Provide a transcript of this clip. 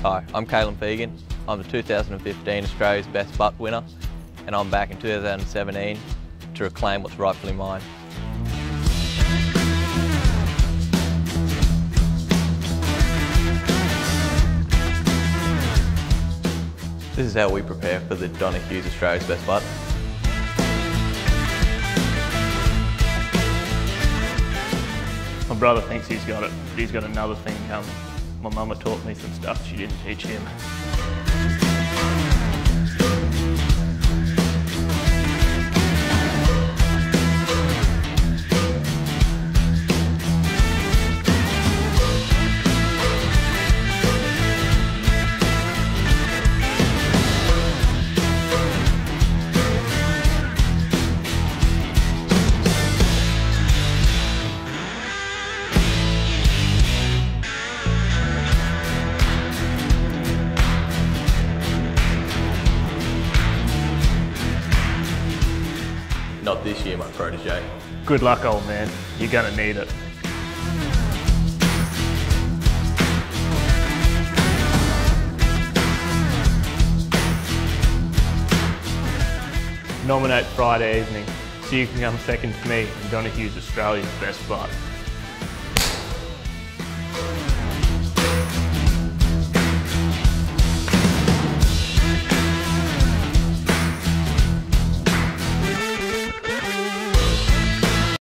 Hi, I'm Fegan. I'm the 2015 Australia's Best Butt winner, and I'm back in 2017 to reclaim what's rightfully mine. This is how we prepare for the Donna Hughes Australia's Best Butt. My brother thinks he's got it, but he's got another thing coming. My mama taught me some stuff she didn't teach him. Not this year, my protege. Good luck, old man. You're gonna need it. Nominate Friday evening so you can come second to me in Donna Hughes Australia's Best Butt.